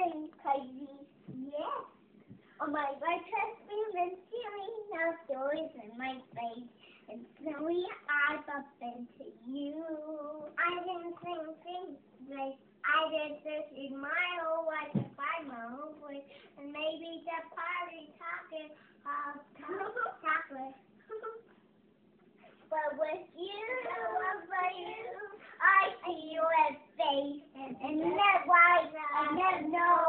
and crazy. Yes. Oh my God, trust me, the ceiling now stories in my face. And snowy eyes up into you. I didn't think like I did this in my whole life to find my own voice. And maybe the party talking of chocolate. But with you, I see your face. And that's why I never know.